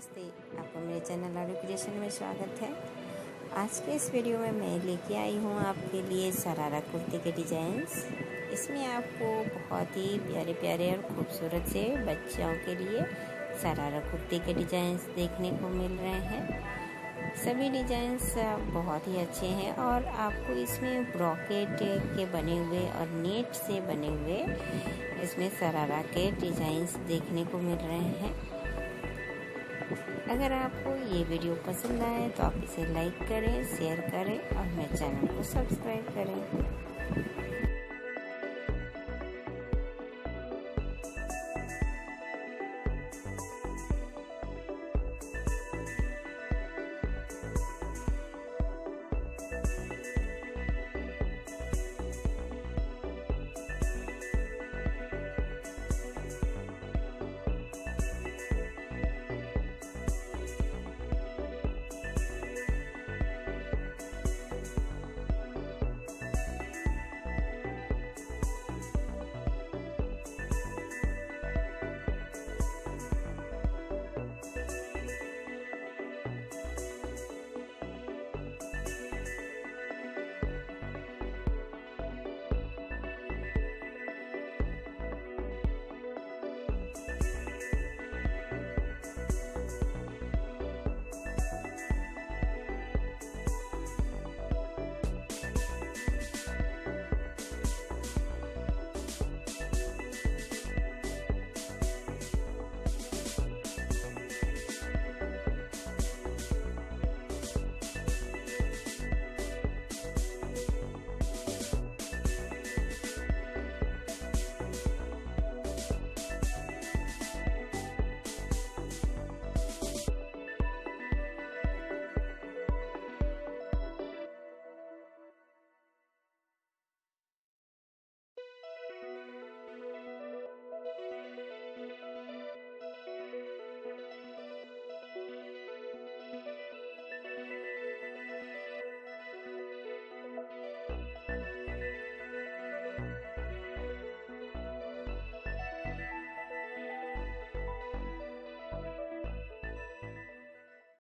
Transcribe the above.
नमस्ते, आपको मेरे चैनल आरू क्रिएशन में स्वागत है। आज के इस वीडियो में मैं लेके आई हूँ आपके लिए शरारा कुर्ती के डिज़ाइंस। इसमें आपको बहुत ही प्यारे प्यारे और खूबसूरत से बच्चों के लिए शरारा कुर्ती के डिज़ाइंस देखने को मिल रहे हैं। सभी डिज़ाइंस बहुत ही अच्छे हैं और आपको इसमें ब्रॉकेट के बने हुए और नेट से बने हुए इसमें शरारा के डिज़ाइंस देखने को मिल रहे हैं। अगर आपको ये वीडियो पसंद आए तो आप इसे लाइक करें, शेयर करें और मेरे चैनल को सब्सक्राइब करें।